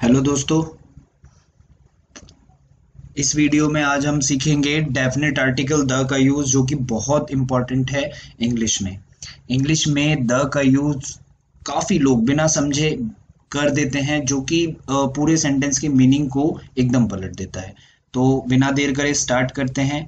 Hello दोस्तों। इस video में आज हम सीखेंगे डेफिनेट आर्टिकल द का यूज, जो कि बहुत इंपॉर्टेंट है इंग्लिश में। इंग्लिश में द का यूज काफी लोग बिना समझे कर देते हैं, जो कि पूरे सेंटेंस की मीनिंग को एकदम पलट देता है। तो बिना देर करे स्टार्ट करते हैं।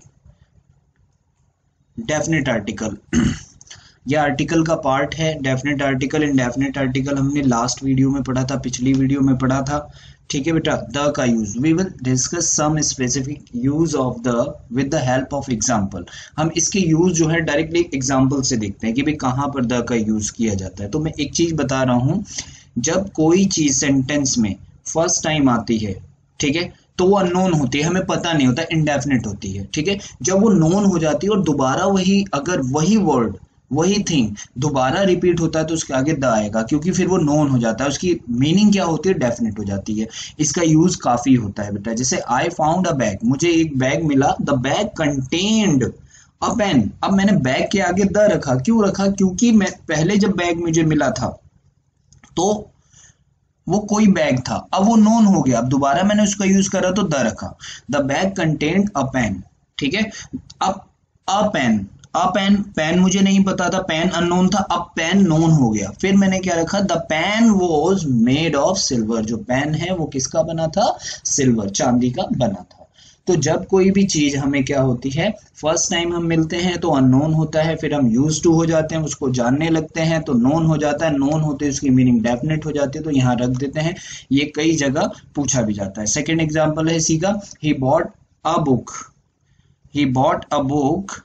डेफिनेट आर्टिकल यह आर्टिकल का पार्ट है। डेफिनेट आर्टिकल, इंडेफिनेट आर्टिकल हमने लास्ट वीडियो में पढ़ा था, पिछली वीडियो में पढ़ा था। ठीक है बेटा। द का use, we will discuss some specific use of the with the help of example. हम इसके यूज जो है डायरेक्टली एग्जांपल से देखते हैं कि भाई कहाँ पर द का यूज किया जाता है। तो मैं एक चीज बता रहा हूँ, जब कोई चीज सेंटेंस में फर्स्ट टाइम आती है, ठीक है, तो वो अननोन होती है, हमें पता नहीं होता, इंडेफिनिट होती है। ठीक है। जब वो नोन हो जाती है और दोबारा वही, अगर वही वर्ड वही थिंग दोबारा रिपीट होता है तो उसके आगे द आएगा, क्योंकि फिर वो नोन हो जाता है, उसकी मीनिंग क्या होती है, डेफिनेट हो जाती है। इसका यूज काफी होता है बेटा। जैसे आई फाउंड अ बैग, मुझे एक बैग मिला, the bag contained a pen. अब मैंने बैग के आगे द रखा, क्यों रखा? क्योंकि मैं पहले जब बैग मुझे मिला था तो वो कोई बैग था, अब वो नोन हो गया, अब दोबारा मैंने उसका यूज करा तो द रखा। The bag contained a pen. ठीक है। अब a pen, a pen, pen मुझे नहीं पता था, पेन अननोन था, अब पेन नोन हो गया, फिर मैंने क्या रखा, the pen was made of silver. जो पेन है वो किसका बना था? सिल्वर, चांदी का बना था। तो जब कोई भी चीज हमें क्या होती है, फर्स्ट टाइम हम मिलते हैं तो अननोन होता है, फिर हम यूज टू हो जाते हैं, उसको जानने लगते हैं तो नोन हो जाता है, नोन होते उसकी मीनिंग डेफिनेट हो जाती है। तो यहाँ रख देते हैं। ये कई जगह पूछा भी जाता है। सेकेंड एग्जाम्पल है इसी का, he bought a book. He bought a book,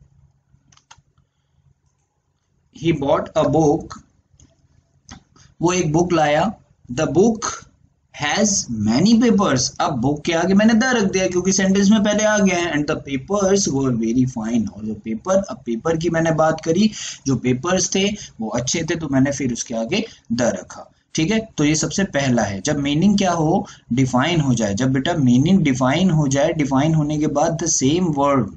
he bought a book, वो एक बुक लाया। The book has many papers. अब बुक के आगे मैंने द रख दिया क्योंकि सेंटेंस में पहले आ गया है। And the papers were very fine. और जो पेपर, अब पेपर की मैंने बात करी, जो पेपर्स थे वो अच्छे थे, तो मैंने फिर उसके आगे द रखा। ठीक है। तो ये सबसे पहला है, जब मीनिंग क्या हो, डिफाइन हो जाए। जब बेटा मीनिंग डिफाइन हो जाए, डिफाइन होने के बाद द सेम वर्ड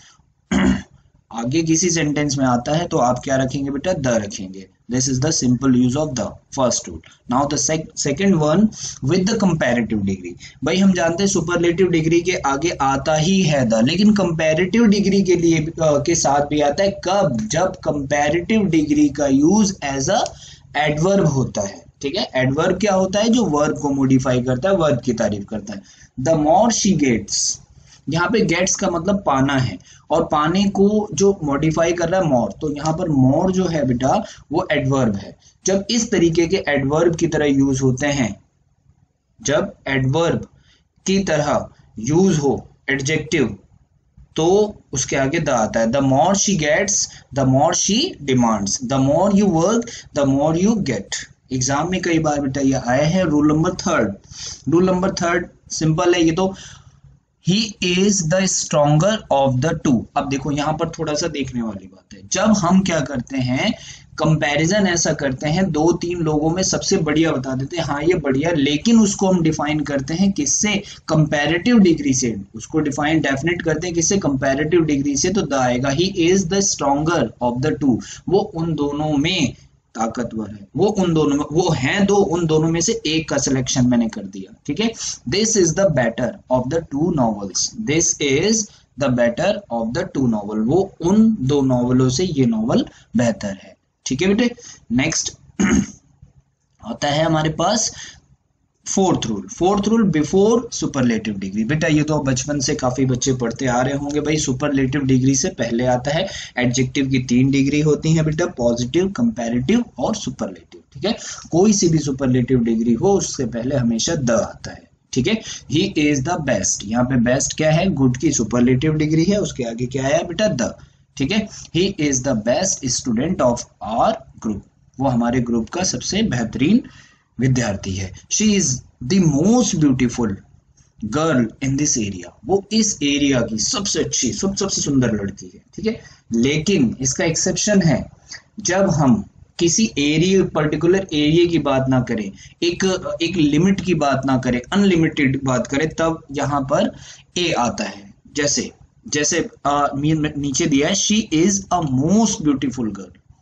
आगे किसी सेंटेंस में आता है तो आप क्या रखेंगे बेटा? द रखेंगे। This is the simple use of the first rule. Now the second one, with the comparative degree. भाई हम जानते हैं सुपरलेटिव डिग्री के आगे आता ही है द, लेकिन कंपैरेटिव डिग्री के लिए के साथ भी आता है। कब? जब कंपैरेटिव डिग्री का यूज एज अ एडवर्ब होता है। ठीक है। एडवर्ब क्या होता है? जो वर्ब को मॉडिफाई करता है, वर्ब की तारीफ करता है। द मोर शी गेट्स, यहाँ पे गेट्स का मतलब पाना है, और पाने को जो मॉडिफाई कर रहा है मोर, तो यहाँ पर मोर जो है बेटा वो एडवर्ब है। जब इस तरीके के एडवर्ब की तरह यूज होते हैं, जब एडवर्ब की तरह यूज हो एडजेक्टिव, तो उसके आगे द आता है। The more she gets, the more she demands, the more you work, the more you get. Exam में कई बार बेटा ये आया है। Rule number third, rule number third simple है ये तो, he is the stronger of the two. अब देखो यहाँ पर थोड़ा सा देखने वाली बात है। जब हम क्या करते हैं, कंपैरिजन ऐसा करते हैं, दो तीन लोगों में सबसे बढ़िया बता देते हैं, हाँ ये बढ़िया, लेकिन उसको हम डिफाइन करते हैं किससे? कंपैरेटिव डिग्री से। उसको डिफाइन डेफिनेट करते हैं किससे? कंपैरेटिव डिग्री से। तो द आएगा, he is the stronger of the two. वो उन दोनों में ताकतवर है, वो उन दोनों में, वो हैं दो, उन दोनों में से एक का सिलेक्शन मैंने कर दिया। ठीक है। This is the better of the two novels. This is the better of the two novel. वो उन दो नॉवलों से ये नॉवल बेहतर है। ठीक है बेटे। नेक्स्ट आता है हमारे पास fourth rule. Fourth rule, before superlative degree. बेटा ये तो बचपन से काफी बच्चे पढ़ते आ रहे होंगे। भाई सुपरलेटिव डिग्री से पहले आता है, एडजेक्टिव की तीन डिग्री होती है बेटा, पॉजिटिव, कंपैरेटिव और सुपरलेटिव। ठीक है। कोई सी भी सुपरलेटिव डिग्री हो उससे पहले हमेशा द आता है। ठीक है। ही इज द बेस्ट, यहाँ पे बेस्ट क्या है? गुड की सुपरलेटिव डिग्री है, उसके आगे क्या आया बेटा? द। ठीक है। He is the best student of our group. वो हमारे ग्रुप का सबसे बेहतरीन विद्यार्थी है। She is the most beautiful girl in this area. वो इस एरिया की सबसे अच्छी, सबसे सुंदर लड़की है। ठीक है। लेकिन इसका एक्सेप्शन है, जब हम किसी एरिया, पर्टिकुलर एरिया की बात ना करें, एक एक लिमिट की बात ना करें, अनलिमिटेड बात करें, तब यहाँ पर ए आता है। जैसे जैसे नीचे दिया है, she is a most beautiful girl.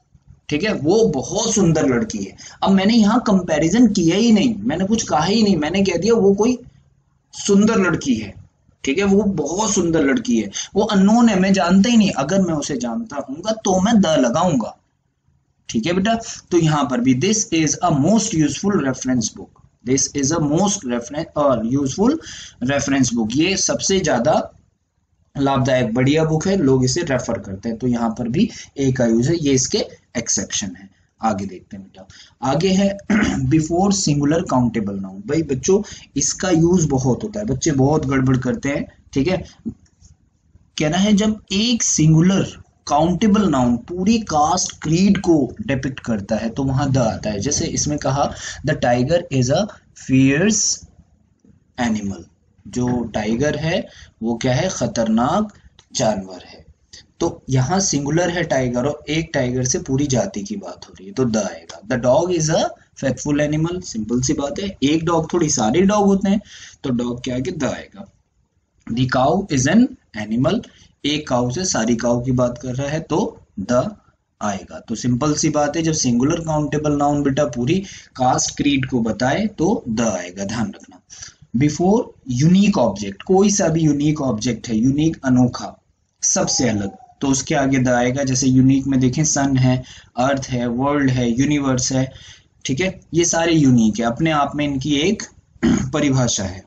ठीक है, वो बहुत सुंदर लड़की है। अब मैंने यहाँ कंपैरिजन किया ही नहीं, मैंने कुछ कहा ही नहीं, मैंने कह दिया वो कोई सुंदर लड़की है। ठीक है, वो बहुत सुंदर लड़की है, वो अननोन है, मैं जानता ही नहीं, अगर मैं उसे जानता हूँ तो मैं द लगाऊंगा। ठीक है बेटा, तो यहां पर भी this is a most useful reference book, this is a most useful reference book, ये सबसे ज्यादा लाभदायक बढ़िया बुक है, लोग इसे रेफर करते हैं। तो यहाँ पर भी ए का यूज है, ये इसके एक्सेप्शन है। आगे देखते हैं बेटा, आगे है बिफोर सिंगुलर काउंटेबल नाउन। भाई बच्चों इसका यूज बहुत होता है, बच्चे बहुत गड़बड़ करते हैं। ठीक है, कहना है जब एक सिंगुलर काउंटेबल नाउन पूरी कास्ट क्रीड को डिपिक्ट करता है तो वहां द आता है। जैसे इसमें कहा the tiger is a fierce animal, जो टाइगर है वो क्या है, खतरनाक जानवर है। तो यहाँ सिंगुलर है टाइगर और एक टाइगर से पूरी जाति की बात हो रही है तो द आएगा। The dog is a faithful animal, simple सी बात है, एक डॉग थोड़ी सारे डॉग होते हैं, तो डॉग क्या आगे, द आएगा। The cow is an animal, एक काउ से सारी काउ की बात कर रहा है तो द आएगा। तो सिंपल सी बात है, जब सिंगुलर काउंटेबल नाउन बेटा पूरी कास्ट क्रीड को बताए तो द आएगा, ध्यान रखना। बिफोर यूनिक ऑब्जेक्ट, कोई सा भी यूनिक ऑब्जेक्ट है, यूनिक अनोखा सबसे अलग, तो उसके आगे द आएगा। जैसे यूनिक में देखें सन है, अर्थ है, वर्ल्ड है, यूनिवर्स है। ठीक है, ये सारे यूनिक है, अपने आप में इनकी एक परिभाषा है।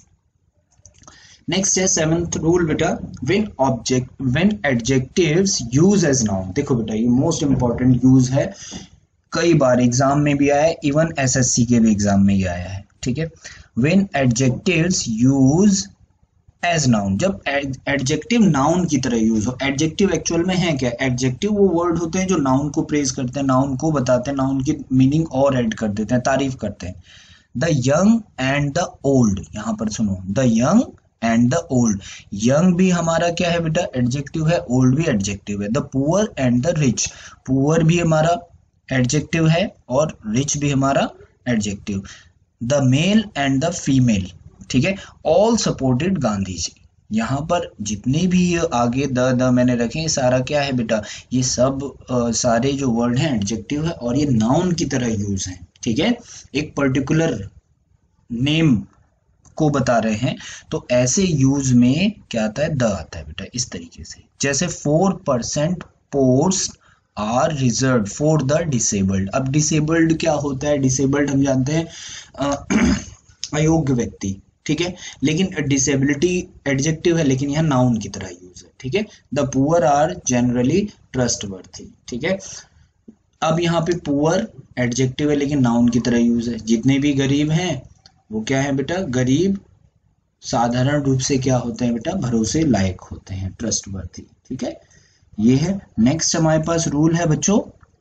नेक्स्ट है सेवंथ रूल बेटा, when adjectives use as noun. देखो बेटा ये मोस्ट इंपॉर्टेंट यूज है, कई बार एग्जाम में भी आया है, इवन एसएससी के भी एग्जाम में ही आया है। ठीक है, when adjectives use as noun, जब एडजेक्टिव नाउन की तरह यूज हो। एडजेक्टिव एक्चुअल में है क्या, एडजेक्टिव वो वर्ड होते हैं जो नाउन को प्रेज करते हैं, नाउन को बताते हैं, नाउन की मीनिंग और ऐड कर देते हैं, तारीफ करते हैं। The young and the old, यहां पर सुनो, the young and the old, young भी हमारा क्या है बेटा, एडजेक्टिव है, ओल्ड भी एडजेक्टिव है। The poor and the rich, poor भी हमारा एडजेक्टिव है और रिच भी हमारा adjective. The male and the female, ठीक है, ऑल सपोर्टेड गांधी जी। यहाँ पर जितने भी आगे द मैंने रखे सारा क्या है बेटा, ये सब सारे जो वर्ड हैं एडजेक्टिव है और ये नाउन की तरह यूज हैं। ठीक है, एक पर्टिकुलर नेम को बता रहे हैं, तो ऐसे यूज में क्या आता है, द आता है बेटा, इस तरीके से। जैसे 4% post are reserve for the disabled. अब डिसेबल्ड क्या होता है, डिसेबल्ड हम जानते हैं अयोग्य व्यक्ति। ठीक है, लेकिन डिसेबिलिटी एडजेक्टिव है, लेकिन यह नाउन की तरह यूज है। ठीक है, the poor are generally trustworthy. ठीक है, अब यहाँ पे पुअर एडजेक्टिव है लेकिन नाउन की तरह यूज है। जितने भी गरीब हैं वो क्या है बेटा, गरीब साधारण रूप से क्या होते हैं बेटा, भरोसे लायक होते हैं, ट्रस्टवर्थी। ठीक है, ये है। नेक्स्ट हमारे पास रूल है बच्चों,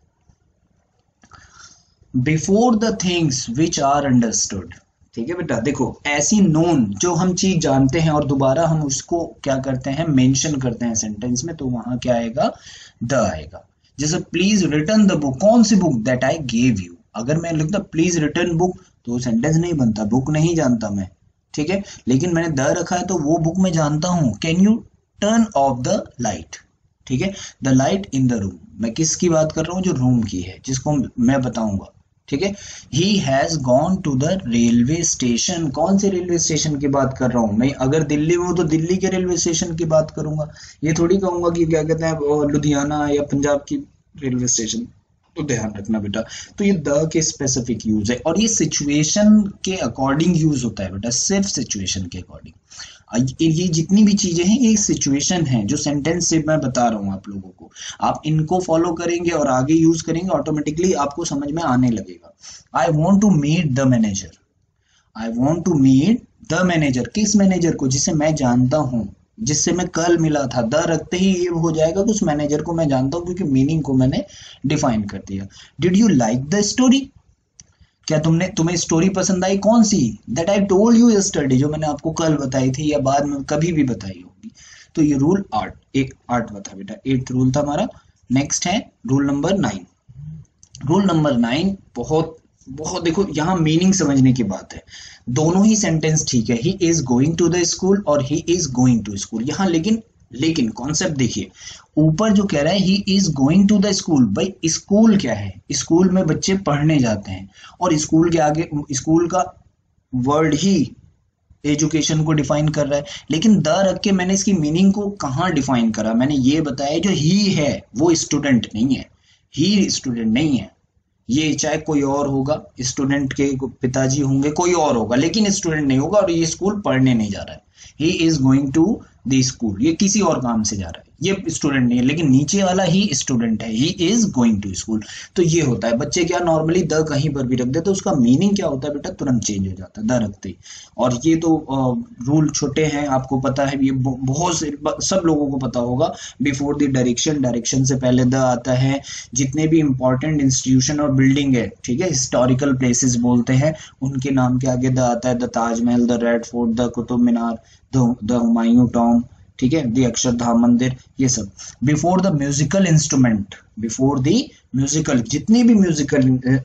before the things which are understood. ठीक है बेटा, देखो ऐसी नोन जो हम चीज जानते हैं और दोबारा हम उसको क्या करते हैं, मेंशन करते हैं सेंटेंस में, तो वहां क्या आएगा, द आएगा। जैसे प्लीज रिटर्न द बुक, कौन सी book, that I gave you. अगर मैं लिखता प्लीज रिटर्न बुक तो सेंटेंस नहीं बनता, बुक नहीं जानता मैं। ठीक है, लेकिन मैंने द रखा है तो वो बुक मैं जानता हूं। Can you turn off the light. ठीक है, the light in the room, मैं किसकी बात कर रहा हूँ, जो रूम की है, जिसको मैं बताऊंगा। ठीक है, he has gone to the railway station, कौन से रेलवे स्टेशन की बात कर रहा हूं मैं, अगर दिल्ली में हूं तो दिल्ली के रेलवे स्टेशन की बात करूंगा, ये थोड़ी कहूंगा कि क्या कहते हैं लुधियाना या पंजाब की रेलवे स्टेशन। तो ध्यान रखना बेटा, तो ये द के स्पेसिफिक यूज है और ये सिचुएशन के अकॉर्डिंग यूज होता है बेटा, सिर्फ सिचुएशन के अकॉर्डिंग। ये जितनी भी चीजें हैं ये सिचुएशन है, जो सेंटेंस से मैं बता रहा हूं आप लोगों को, आप इनको फॉलो करेंगे और आगे यूज करेंगे, ऑटोमेटिकली आपको समझ में आने लगेगा। I want to meet the manager, I want to meet the manager, किस मैनेजर को, जिसे मैं जानता हूं, जिससे मैं कल मिला था। द रखते ही ये हो जाएगा कि उस मैनेजर को मैं जानता हूं, क्योंकि मीनिंग को मैंने डिफाइन कर दिया। Did you like the story, क्या तुम्हें स्टोरी पसंद आई, कौन सी, that I told you yesterday, जो मैंने आपको कल बताई थी या बाद में कभी भी बताई होगी। तो ये रूल 8 था बेटा, 8th रूल था हमारा। नेक्स्ट है रूल नंबर 9। रूल नंबर 9 बहुत बहुत, देखो यहाँ मीनिंग समझने की बात है, दोनों ही सेंटेंस ठीक है, he is going to the school और he is going to school, यहाँ लेकिन लेकिन कॉन्सेप्ट देखिए, ऊपर जो कह रहा है he is going to the school, भाई स्कूल क्या है, स्कूल में बच्चे पढ़ने जाते हैं, और स्कूल के आगे स्कूल का वर्ड ही एजुकेशन को डिफाइन कर रहा है। लेकिन द रख के मैंने इसकी मीनिंग को कहाँ डिफाइन करा, मैंने ये बताया जो ही है वो स्टूडेंट नहीं है, ही स्टूडेंट नहीं है, ये चाहे कोई और होगा, स्टूडेंट के पिताजी होंगे, कोई और होगा, लेकिन स्टूडेंट नहीं होगा, और ये स्कूल पढ़ने नहीं जा रहा है। He is going to the school, ये किसी और काम से जा रहा है, ये स्टूडेंट नहीं है, लेकिन नीचे वाला ही स्टूडेंट है, he is going to school. तो ये होता है, बच्चे क्या नॉर्मली द कहीं पर भी रख देते तो उसका मीनिंग क्या होता है बेटा, तुरंत चेंज हो जाता है द रखते ही। और ये तो रूल छोटे हैं, आपको पता है, ये बहुत से सब लोगों को पता होगा। बिफोर द डायरेक्शन, डायरेक्शन से पहले द आता है। जितने भी इंपॉर्टेंट इंस्टीट्यूशन और बिल्डिंग है, ठीक है, हिस्टोरिकल प्लेसेस बोलते हैं, उनके नाम के आगे द आता है। The Taj Mahal, the red fort, the Qutub Minar, the Humayun tomb, ठीक है, द अक्षरधाम मंदिर, ये सब। Before the musical instrument, before the musical, जितने भी म्यूजिकल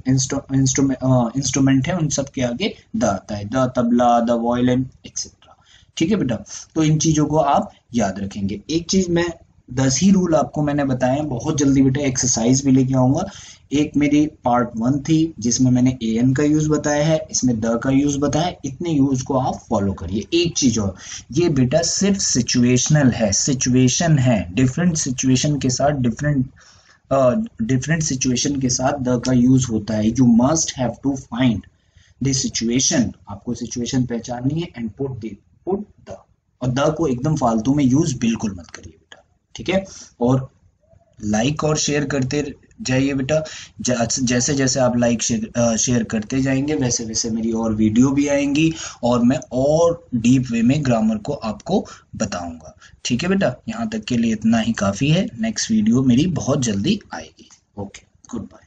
इंस्ट्रूमेंट है उन सब के आगे द आता है। The tabla, the violin etcetera, ठीक है बेटा। तो इन चीजों को आप याद रखेंगे। एक चीज मैं 10 ही रूल आपको मैंने बताए, बहुत जल्दी बेटा एक्सरसाइज भी लेके आऊंगा। एक मेरी पार्ट 1 थी जिसमें मैंने एन का यूज बताया है, इसमें द का यूज बताया है, इतने यूज को आप फॉलो करिए। एक चीज और, ये बेटा सिर्फ सिचुएशनल है, सिचुएशन है, डिफरेंट सिचुएशन के साथ डिफरेंट सिचुएशन के साथ द का यूज होता है। You must have to find the situation, आपको सिचुएशन पहचाननी है, एंड पुट द, और द को एकदम फालतू में यूज बिल्कुल मत करिए बेटा, ठीक है। और लाइक और शेयर करते जाइए बेटा, जैसे जैसे आप लाइक शेयर करते जाएंगे वैसे वैसे मेरी और वीडियो भी आएंगी, और मैं और डीप वे में ग्रामर को आपको बताऊंगा, ठीक है बेटा। यहाँ तक के लिए इतना ही काफ़ी है, नेक्स्ट वीडियो मेरी बहुत जल्दी आएगी। Okay, good bye.